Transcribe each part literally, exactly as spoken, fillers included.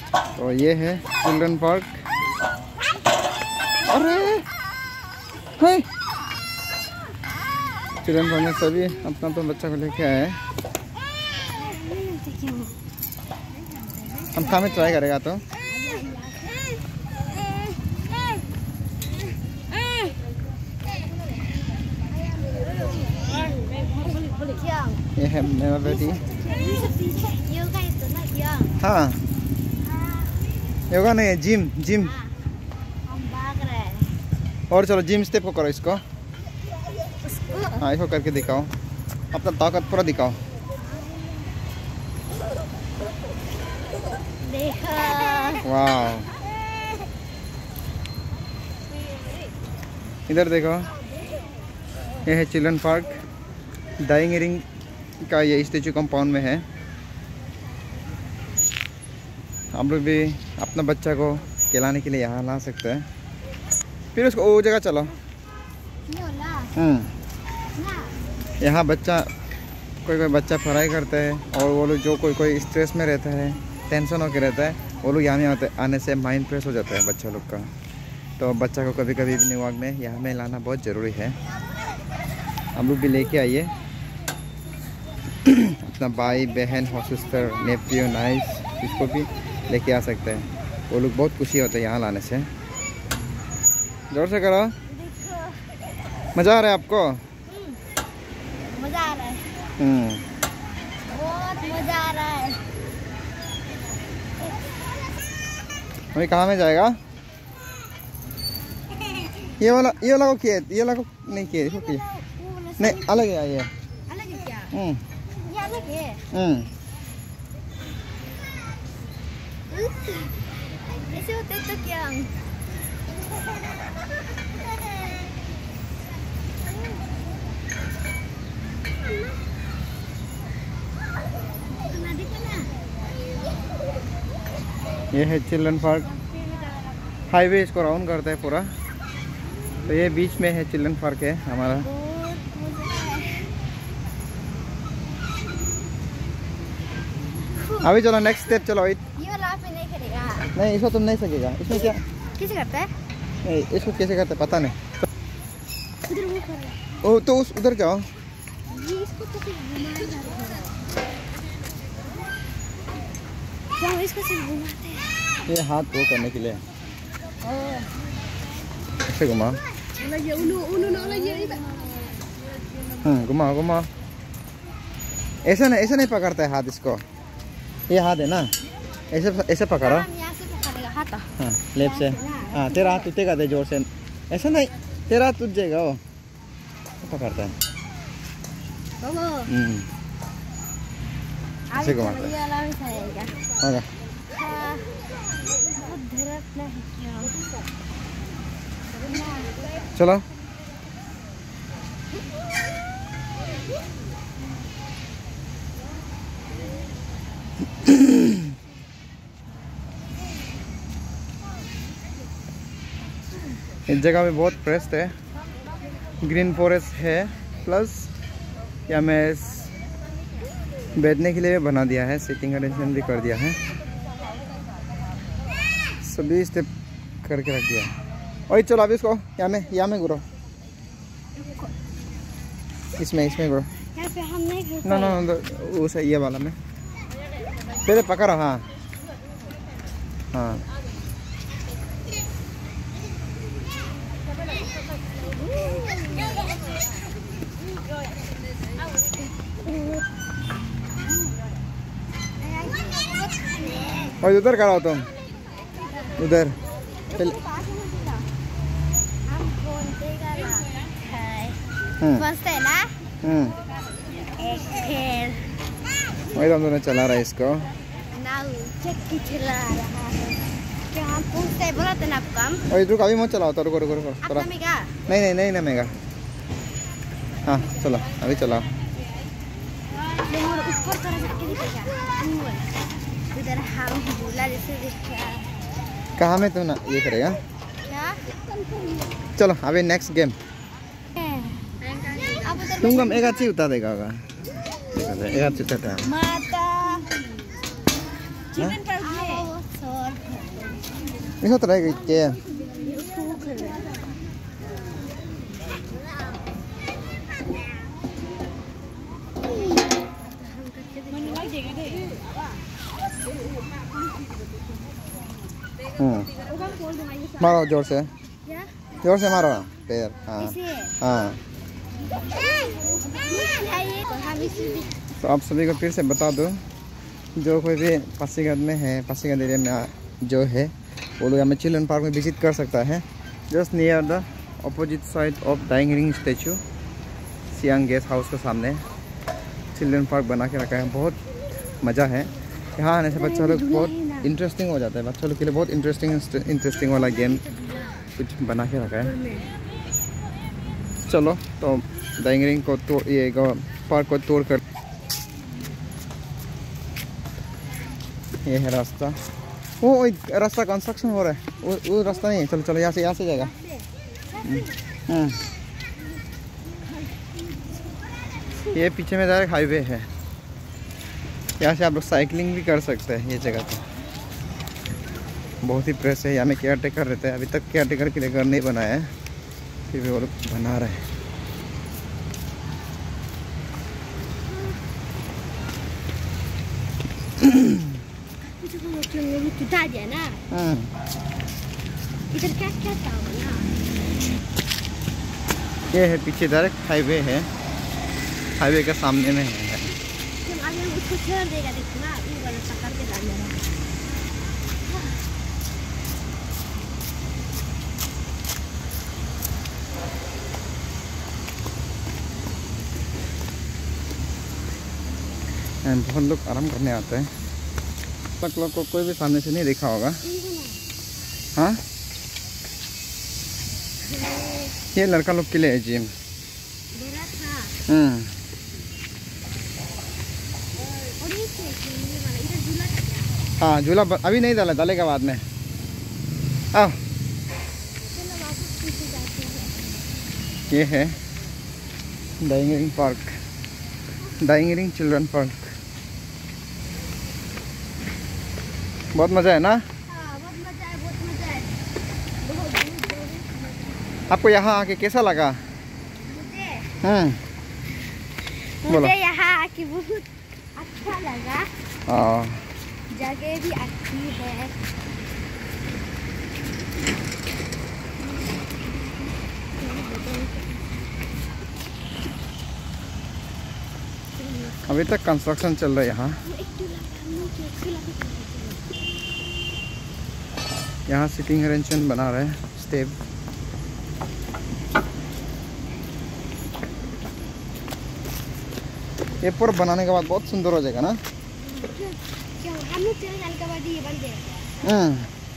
तो ये है चिल्ड्रन पार्क। अरे है चिल्ड्रन पार्क में सभी अपना अपना बच्चा को लेके आए हैं। हम खाने ट्राई करेगा तो ये है मेरा बेटी। हाँ योगा नहीं है, जिम जिम। और चलो जिम स्टेप को करो इसको। हाँ इसको करके दिखाओ, अपना ताकत पूरा दिखाओ। वाह इधर देखो, ये है चिल्ड्रन पार्क। डाइंग रिंग का ये स्टेचू कंपाउंड में है। आप लोग भी अपना बच्चा को खिलाने के लिए यहाँ ला सकते हैं। फिर उसको वो जगह चलो। हम्म यहाँ बच्चा कोई कोई बच्चा पढ़ाई करता है और वो लोग जो कोई कोई स्ट्रेस में रहता है, टेंशन होकर रहता है, वो लोग यहाँ में आते आने से माइंड फ्रेश हो जाता है बच्चा लोग का। तो बच्चा को कभी कभी इवनिंग वॉक में यहाँ में लाना बहुत ज़रूरी है। हम लोग भी लेके आइए अपना भाई बहन हो, सिस्टर, नेफ्यू, नाइस, इसको भी लेके आ सकते हैं। वो लोग बहुत खुशी होते हैं यहाँ लाने से। जोर से करो। मज़ा आ रहा है आपको? मज़ा आ रहा है। हम्म बहुत मज़ा आ रहा है। अभी कहाँ में जाएगा? ये वाला ये वाला को किया, ये वाला को नहीं किया, इसको किया नहीं, अलग है ये। अलग है क्या? हम्म ये अलग है। हम्म ऐसे होते तो क्या? ये है चिल्ड्रन पार्क। हाईवे इसको राउंड करता है पूरा। तो ये बीच में है चिल्ड्रन पार्क है हमारा। अभी चलो नेक्स्ट स्टेप चलो। ये वाला आप नहीं करेगा? नहीं इसको तुम नहीं सकेगा। इसमें क्या कैसे करता है? नहीं इसको कैसे करते पता नहीं। उधर वो कर रहा है। ओ तो उस उधर जाओ। ये इसको तो फिर घुमाया जाता है। क्या इसको सिर्फ घुमाते हैं? ये हाथ वो करने के लिए ऐसे घुमाओ। हम्म घुमाओ घुमाओ। ऐसा नहीं ऐसा नहीं पकड़ता है हाथ इसको। ये हाथ है ना, ऐसे ऐसे पकड़ो। यहाँ से पकड़ेगा हाथ। हाँ लेफ्ट से। हाँ तेरा हाथ टूटेगा दे जोर से। ऐसा नहीं, तेरा हाथ टूट जाएगा। वो पकड़ता है। हम्म ऐसे घुमाता है। होगा। चलो इस जगह में बहुत फ्रेश है, ग्रीन फॉरेस्ट है, प्लस यहाँ में बैठने के लिए भी बना दिया है, सीटिंग अरेंजमेंट भी कर दिया है, सभी स्टेप करके रख दिया है। और चलो अभी इसको यहाँ में यहाँ में घुरो, इसमें इसमें घुरो। ना ना वो सही ये वाला में पहले पकड़ो। हाँ हाँ और उधर खड़ा हो तुम, उधर पहले। मस्त है ना? हम्म एक खेल वही तो हम दोनों चला रहा है इसको। नाउ चक्की चला रहा है। क्या हम पूछते हैं, बोला था ना आपको हम? और रुको अभी मत चलाओ तो, रुको रुको रुको आप नमेगा? नहीं नहीं नहीं नमेगा। हाँ चलो अभी चलाओ। ऊपर तरह जाके दिखेगा इधर हम झूला जैसे दिख रहा है। कहाँ में तुम ना ये करेगा? क्या? चलो अभी नेक्स्ट गेम। तुमको एक अच्छी उतार देगा होगा, एक अच्छी उतारता है। माता चिकन पर Ini hotel lagi ke? Hmm. मारो जोर से, जोर से मारो पैर। हाँ हाँ। तो आप सभी को फिर से बता दो, जो कोई भी पासीघाट में है, पासीघाट एरिया में जो है, वो लोग हमें चिल्ड्रन पार्क में विजिट कर सकता है। Just near the opposite side of Daying Ering statue, Siang guest house के सामने चिल्ड्रन पार्क बना के रखा है। बहुत मज़ा है यहाँ आने से, बच्चा लोग बहुत इंटरेस्टिंग हो जाता है। बच्चों लोग के लिए बहुत इंटरेस्टिंग इंटरेस्टिंग वाला गेम कुछ बना के रखा है। चलो तो डाइंग रिंग को तो ये पार्क को तोड़ कर, ये है रास्ता। वो रास्ता कंस्ट्रक्शन हो रहा है, वो वो रास्ता नहीं है। चलो चलो यहाँ से यहाँ से जाएगा। ये पीछे में डायरेक्ट हाईवे है, यहाँ से आप लोग साइकिलिंग भी कर सकते हैं। ये जगह पे बहुत ही प्रेस है, यहाँ में केयर टेकर रहते हैं। अभी तक केयर टेकर के लिए घर नहीं बनाया है, फिर भी वो लोग बना रहे हैं। इधर क्या क्या था ना? ये है पीछे डायरेक्ट हाईवे है, हाईवे के सामने में है। उसको छोड़ देगा, देखो ना, ये वाला पकड़ के डाल रहा है। बहुत लोग आराम करने आते हैं। तक लोग को कोई भी सामने से नहीं देखा होगा। हाँ, ये लड़का लोग के लिए है जिम। हम्म, हाँ झूला अभी नहीं डाला, डालेगा बाद में। आओ, ये है Daying Ering park, Daying Ering children park. बहुत मज़ा है ना? हाँ, बहुत मजा है, बहुत मजा है। बहुत दूर दूर में। आपको यहाँ आके कैसा लगा? मुझे हम्म बोलो। मुझे यहाँ आके बहुत अच्छा लगा। हाँ, जगह भी अच्छी है। अभी तक कंस्ट्रक्शन चल रहा है यहाँ। यहाँ सिटिंग अरेंजमेंट बना रहे हैं, स्टेप। ये पूरा बनाने के बाद बहुत सुंदर हो जाएगा ना? क्या हम लोग चले जाने के बाद ये बन जाएगा? हम्म,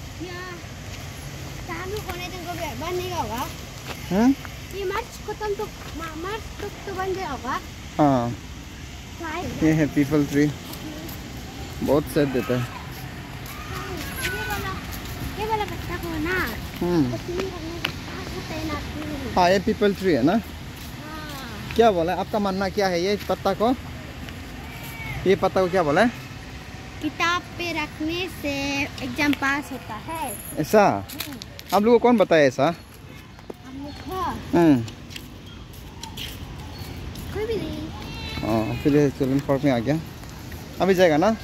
हम लोग होने तक बन नहीं होगा। हम्म, ये मार्च खत्म तो मार्च तक तो बन जाएगा। हाँ, ये है पीपल ट्री, बहुत सेट देता है। ये वाला ये वाला पत्ता को ना, हम्म, हाँ, हाँ, ये पीपल ट्री है ना? क्या बोला, आपका मानना क्या है? ये पत्ता को, ये पत्ता को क्या बोला है? किताब पे रखने से एग्जाम पास होता है। ऐसा? आप लोगों को कौन बताया ऐसा? हम लोग हाँ, हम्म, कोई भी नहीं। हाँ, फिर ये चिल्ड्रन पार्क में आ गया। अभी जाएगा ना?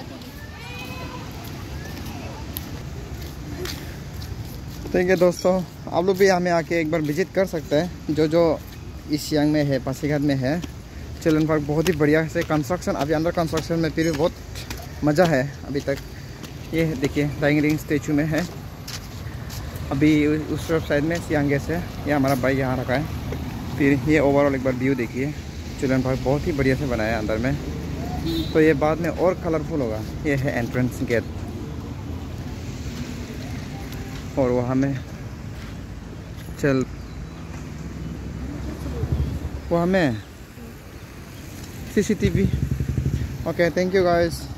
ठीक है दोस्तों, आप लोग भी हमें आके एक बार विजिट कर सकते हैं। जो जो इस सियांग में है, पासीघाट में है, चिल्ड्रन पार्क बहुत ही बढ़िया से कंस्ट्रक्शन, अभी अंडर कंस्ट्रक्शन में, फिर भी बहुत मज़ा है अभी तक। ये देखिए डाइंग रिंग स्टैचू में है, अभी उस तरफ साइड में सियांग गेस्ट है। ये हमारा बाइक यहाँ रखा है। फिर ये ओवरऑल एक बार व्यू देखिए, चिल्ड्रन पार्क बहुत ही बढ़िया से बनाया है अंदर में। तो ये बाद में और कलरफुल होगा। ये है एंट्रेंस गेट, और वहाँ में चल वहाँ में CCTV. Okay, thank you guys.